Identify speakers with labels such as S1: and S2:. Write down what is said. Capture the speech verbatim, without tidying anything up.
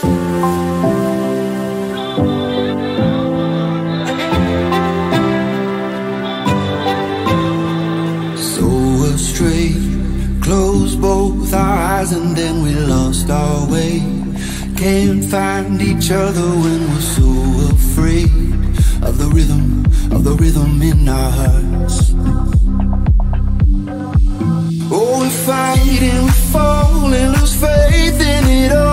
S1: Closed both our eyes and then we lost our way. Can't find each other when we're so afraid of the rhythm, of the rhythm in our hearts. Oh, we're fighting, we fall and lose faith in it all.